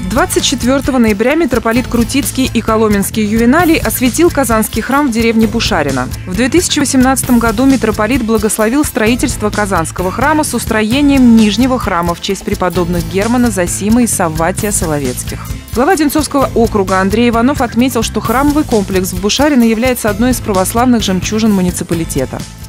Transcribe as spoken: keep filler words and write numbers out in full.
двадцать четвёртого ноября митрополит Крутицкий и Коломенский Ювеналий осветил Казанский храм в деревне Бушарино. В две тысячи восемнадцатом году митрополит благословил строительство Казанского храма с устроением Нижнего храма в честь преподобных Германа, Зосима и Савватия Соловецких. Глава Одинцовского округа Андрей Иванов отметил, что храмовый комплекс в Бушарино является одной из православных жемчужин муниципалитета.